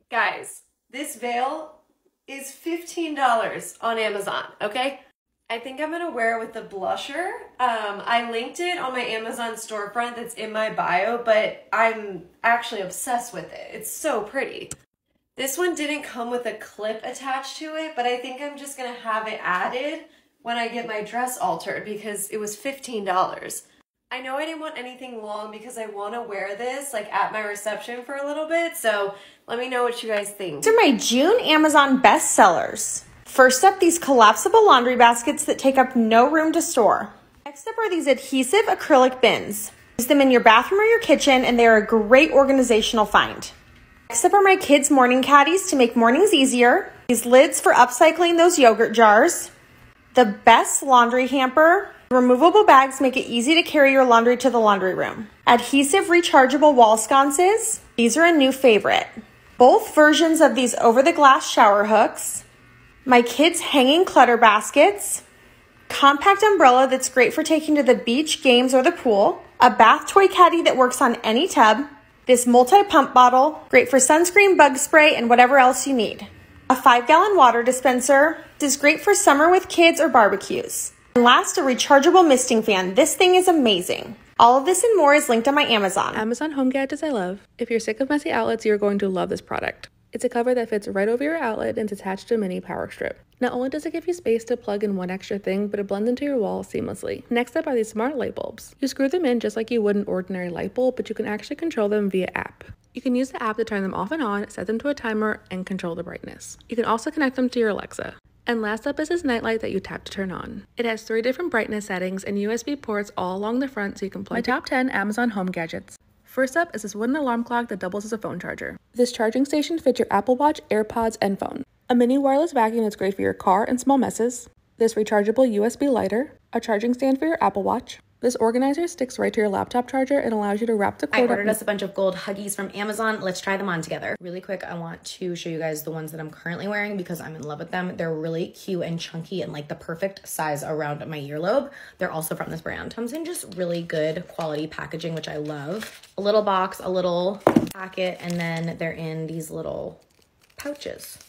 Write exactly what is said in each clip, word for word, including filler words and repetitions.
Guys, this veil is fifteen dollars on Amazon, okay? I think I'm gonna wear it with the blusher. Um, I linked it on my Amazon storefront that's in my bio, but I'm actually obsessed with it. It's so pretty. This one didn't come with a clip attached to it, but I think I'm just gonna have it added when I get my dress altered because it was fifteen dollars. I know I didn't want anything long because I want to wear this like at my reception for a little bit, so let me know what you guys think. These are my June Amazon bestsellers. First up, these collapsible laundry baskets that take up no room to store. Next up are these adhesive acrylic bins. Use them in your bathroom or your kitchen, and they're a great organizational find. Next up are my kids' morning caddies to make mornings easier. These lids for upcycling those yogurt jars. The best laundry hamper. Removable bags make it easy to carry your laundry to the laundry room. Adhesive rechargeable wall sconces. These are a new favorite. Both versions of these over-the-glass shower hooks. My kids' hanging clutter baskets. Compact umbrella that's great for taking to the beach, games, or the pool. A bath toy caddy that works on any tub. This multi-pump bottle, great for sunscreen, bug spray, and whatever else you need. A five-gallon water dispenser. This is great for summer with kids or barbecues. And last, a rechargeable misting fan. This thing is amazing. All of this and more is linked on my Amazon. Amazon home gadgets I love. If you're sick of messy outlets, you're going to love this product. It's a cover that fits right over your outlet and it's attached to a mini power strip. Not only does it give you space to plug in one extra thing, but it blends into your wall seamlessly. Next up are these smart light bulbs. You screw them in just like you would an ordinary light bulb, but you can actually control them via app. You can use the app to turn them off and on, set them to a timer, and control the brightness. You can also connect them to your Alexa. And last up is this nightlight that you tap to turn on. It has three different brightness settings and U S B ports all along the front so you can plug. My top ten Amazon home gadgets. First up is this wooden alarm clock that doubles as a phone charger. This charging station fits your Apple Watch, AirPods, and phone. A mini wireless vacuum that's great for your car and small messes. This rechargeable U S B lighter. A charging stand for your Apple Watch. This organizer sticks right to your laptop charger and allows you to wrap the cord. I ordered us a bunch of gold Huggies from Amazon. Let's try them on together. Really quick, I want to show you guys the ones that I'm currently wearing because I'm in love with them. They're really cute and chunky and like the perfect size around my earlobe. They're also from this brand. Comes in just really good quality packaging, which I love. A little box, a little packet, and then they're in these little pouches.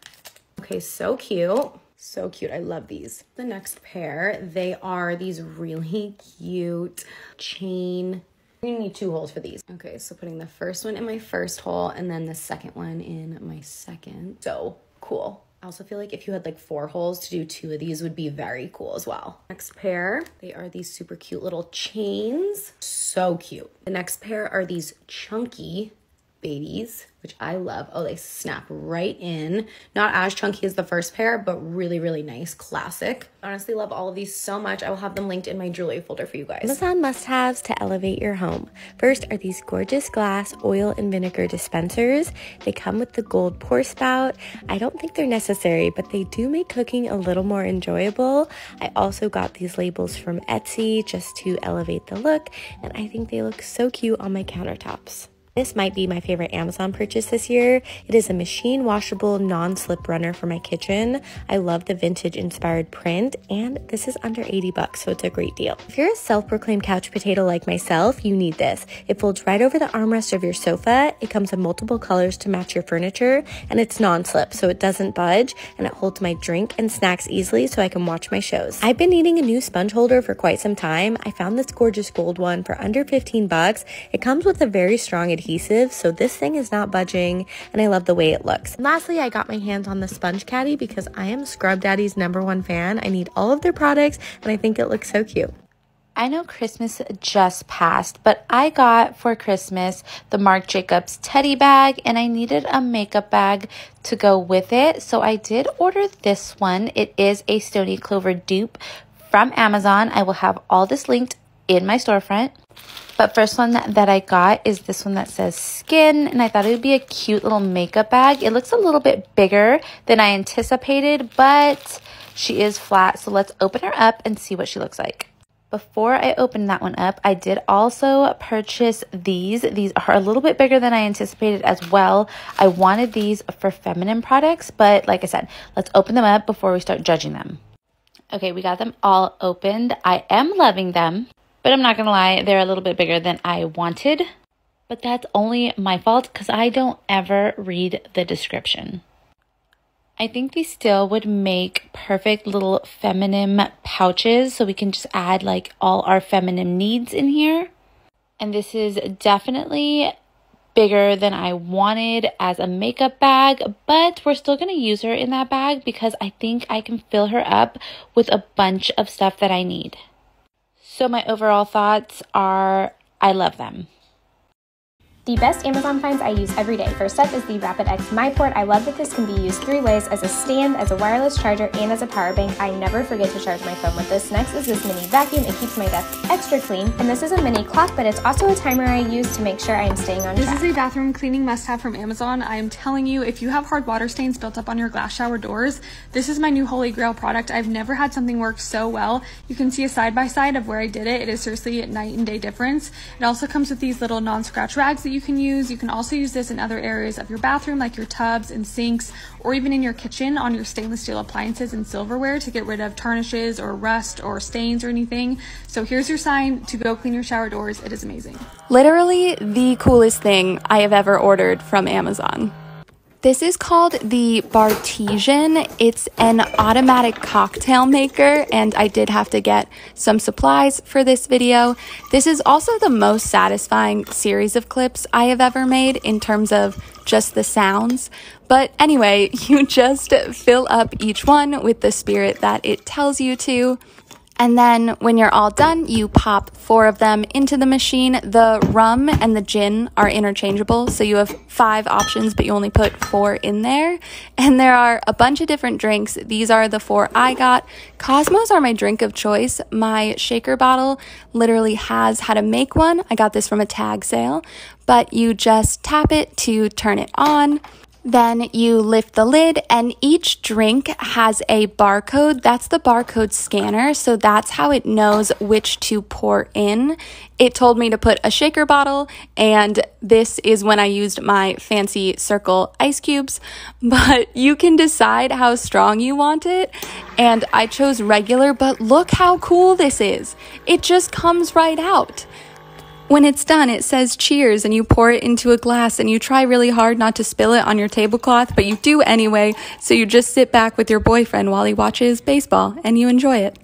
Okay, so cute. So cute. I love these. The next pair, they are these really cute chain. You need two holes for these. Okay, so putting the first one in my first hole and then the second one in my second. So cool. I also feel like if you had like four holes to do two of these would be very cool as well. Next pair, they are these super cute little chains. So cute. The next pair are these chunky babies, which I love. Oh, they snap right in. Not as chunky as the first pair, but really, really nice. Classic. Honestly, love all of these so much. I will have them linked in my jewelry folder for you guys. Amazon must-haves to elevate your home. First are these gorgeous glass oil and vinegar dispensers. They come with the gold pour spout. I don't think they're necessary, but they do make cooking a little more enjoyable. I also got these labels from Etsy just to elevate the look, and I think they look so cute on my countertops. This might be my favorite Amazon purchase this year. It is a machine washable non-slip runner for my kitchen. I love the vintage inspired print, and this is under eighty bucks, so it's a great deal. If you're a self-proclaimed couch potato like myself, you need this. It folds right over the armrest of your sofa. It comes in multiple colors to match your furniture, and it's non-slip, so it doesn't budge, and it holds my drink and snacks easily so I can watch my shows. I've been needing a new sponge holder for quite some time. I found this gorgeous gold one for under fifteen bucks. It comes with a very strong adhesive adhesive, so this thing is not budging, and I love the way it looks. And lastly, I got my hands on the sponge caddy because I am Scrub Daddy's number one fan. I need all of their products, and I think it looks so cute. I know Christmas just passed, but I got for Christmas the Marc Jacobs teddy bag, and I needed a makeup bag to go with it, so I did order this one. It is a Stoney Clover dupe from Amazon. I will have all this linked in my storefront. But first one that, that I got is this one that says Skin, and I thought it would be a cute little makeup bag. It looks a little bit bigger than I anticipated, but she is flat, so let's open her up and see what she looks like. Before I open that one up, I did also purchase these. These are a little bit bigger than I anticipated as well. I wanted these for feminine products, but like I said, let's open them up before we start judging them. Okay, we got them all opened. I am loving them, but I'm not gonna lie, they're a little bit bigger than I wanted. but that's only my fault because I don't ever read the description. I think these still would make perfect little feminine pouches, so we can just add like all our feminine needs in here. And this is definitely bigger than I wanted as a makeup bag, but we're still going to use her in that bag because I think I can fill her up with a bunch of stuff that I need. So my overall thoughts are, I love them. The best Amazon finds I use every day. First up is the RapidX MyPort. I love that this can be used three ways: as a stand, as a wireless charger, and as a power bank. I never forget to charge my phone with this. Next is this mini vacuum. It keeps my desk extra clean. And this is a mini clock, but it's also a timer I use to make sure I am staying on track. This is a bathroom cleaning must-have from Amazon. I am telling you, if you have hard water stains built up on your glass shower doors, this is my new holy grail product. I've never had something work so well. You can see a side-by-side of where I did it. It is seriously a night and day difference. It also comes with these little non-scratch rags that you can use. You can also use this in other areas of your bathroom, like your tubs and sinks, or even in your kitchen on your stainless steel appliances and silverware to get rid of tarnishes or rust or stains or anything. So here's your sign to go clean your shower doors. It is amazing. Literally the coolest thing I have ever ordered from Amazon. This is called the Bartesian. It's an automatic cocktail maker, and I did have to get some supplies for this video. This is also the most satisfying series of clips I have ever made in terms of just the sounds. But anyway, you just fill up each one with the spirit that it tells you to. And then when you're all done, you pop four of them into the machine. The rum and the gin are interchangeable, so you have five options, but you only put four in there. And there are a bunch of different drinks. These are the four I got. Cosmos are my drink of choice. My shaker bottle literally has how to make one. I got this from a tag sale, but you just tap it to turn it on. Then you lift the lid, and each drink has a barcode. That's the barcode scanner, so that's how it knows which to pour in. It told me to put a shaker bottle, and this is when I used my fancy circle ice cubes, but you can decide how strong you want it, and I chose regular, but look how cool this is. It just comes right out. When it's done, it says cheers, and you pour it into a glass, and you try really hard not to spill it on your tablecloth, but you do anyway, so you just sit back with your boyfriend while he watches baseball, and you enjoy it.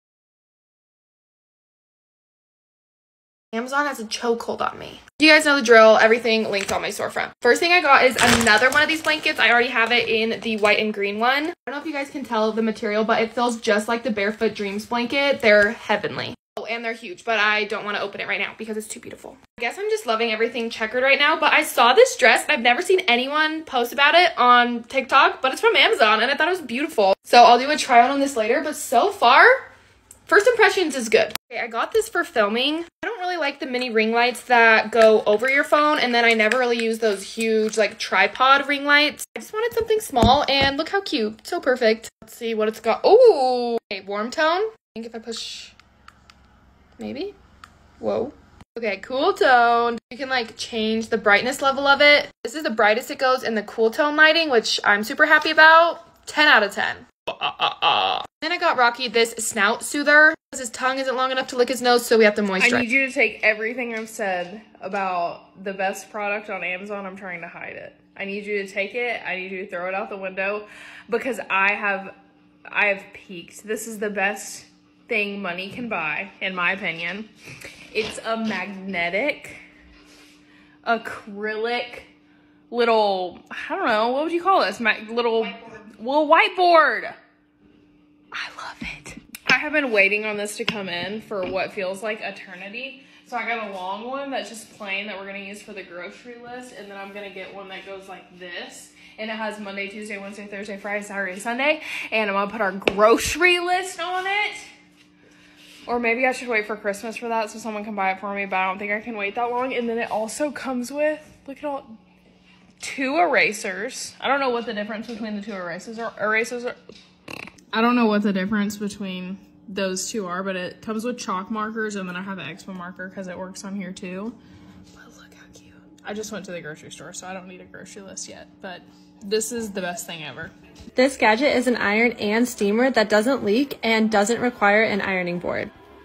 Amazon has a chokehold on me. You guys know the drill. Everything linked on my storefront. First thing I got is another one of these blankets. I already have it in the white and green one. I don't know if you guys can tell the material, but it feels just like the Barefoot Dreams blanket. They're heavenly. Oh, and they're huge, but I don't want to open it right now because it's too beautiful. I guess I'm just loving everything checkered right now, but I saw this dress. I've never seen anyone post about it on TikTok, but it's from Amazon, and I thought it was beautiful. So I'll do a try on on this later, but so far, first impressions is good. Okay, I got this for filming. I don't really like the mini ring lights that go over your phone, and then I never really use those huge, like, tripod ring lights. I just wanted something small, and look how cute. So perfect. Let's see what it's got. Oh, okay, warm tone. I think if I push... Maybe? Whoa. Okay, cool tone. You can like change the brightness level of it. This is the brightest it goes in the cool tone lighting, which I'm super happy about. ten out of ten. Uh, uh, uh. Then I got Rocky this snout soother because his tongue isn't long enough to lick his nose, so we have to moisturize. I need you to take everything I've said about the best product on Amazon. I'm trying to hide it. I need you to take it. I need you to throw it out the window because I have, I have peaked. This is the best thing money can buy, in my opinion. It's a magnetic acrylic little, I don't know, what would you call this? My little whiteboard. Little whiteboard. I love it. I have been waiting on this to come in for what feels like eternity. So I got a long one that's just plain that we're gonna use for the grocery list, and then I'm gonna get one that goes like this. And it has Monday, Tuesday, Wednesday, Thursday, Friday, Saturday, Sunday. And I'm gonna put our grocery list on it. Or maybe I should wait for Christmas for that so someone can buy it for me, but I don't think I can wait that long. And then it also comes with, look at all, two erasers. I don't know what the difference between the two erasers are. Erasers are, I don't know what the difference between those two are, but it comes with chalk markers, and then I have an Expo marker because it works on here too. But look how cute. I just went to the grocery store, so I don't need a grocery list yet, but this is the best thing ever. This gadget is an iron and steamer that doesn't leak and doesn't require an ironing board.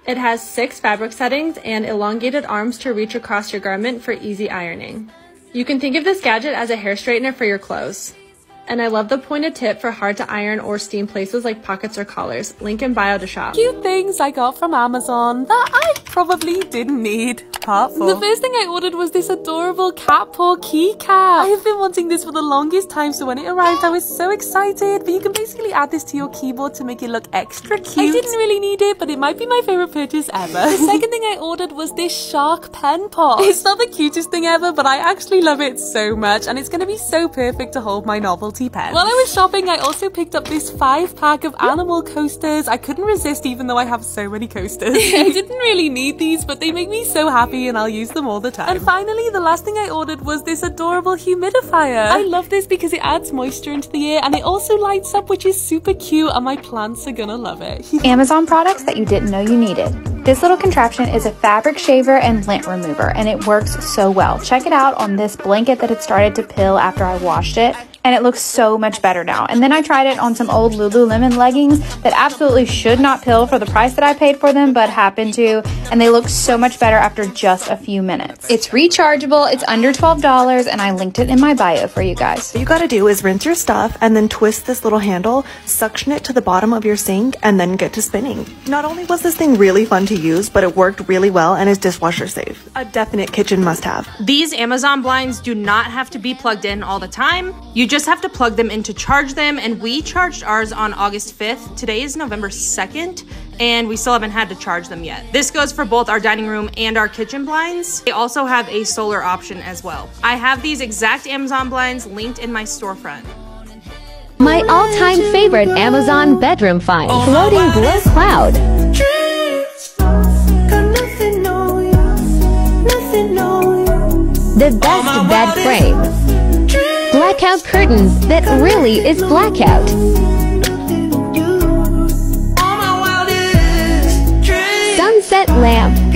It has six fabric settings and elongated arms to reach across your garment for easy ironing. You can think of this gadget as a hair straightener for your clothes. And I love the pointed tip for hard to iron or steam places like pockets or collars. Link in bio to shop. Cute things I got from Amazon that I probably didn't need. Part four. The first thing I ordered was this adorable cat paw keycap. I have been wanting this for the longest time, so when it arrived I was so excited. But you can basically add this to your keyboard to make it look extra cute. I didn't really need it, but it might be my favorite purchase ever. The second thing I ordered was this shark pen pot. It's not the cutest thing ever, but I actually love it so much, and it's going to be so perfect to hold my novelty pen. While I was shopping, I also picked up this five pack of animal coasters. I couldn't resist even though I have so many coasters. I didn't really need these, but they make me so happy and I'll use them all the time. And finally, the last thing I ordered was this adorable humidifier. I love this because it adds moisture into the air and it also lights up, which is super cute, and my plants are gonna love it. Amazon products that you didn't know you needed. This little contraption is a fabric shaver and lint remover, and it works so well. Check it out on this blanket that had started to pill after I washed it, and it looks so much better now. And then I tried it on some old Lululemon leggings that absolutely should not pill for the price that I paid for them, but happened to, and they look so much better after just a few minutes. It's rechargeable, it's under twelve dollars, and I linked it in my bio for you guys. What you gotta do is rinse your stuff and then twist this little handle, suction it to the bottom of your sink, and then get to spinning. Not only was this thing really fun to use, but it worked really well and is dishwasher safe. A definite kitchen must-have. These Amazon blinds do not have to be plugged in all the time. You just have to plug them in to charge them, and we charged ours on August fifth. Today is November second, and we still haven't had to charge them yet. This goes for both our dining room and our kitchen blinds. They also have a solar option as well. I have these exact Amazon blinds linked in my storefront. My all-time favorite Amazon bedroom find, floating glow cloud. The best bed frame. Blackout curtains that really is blackout. Sunset lamp.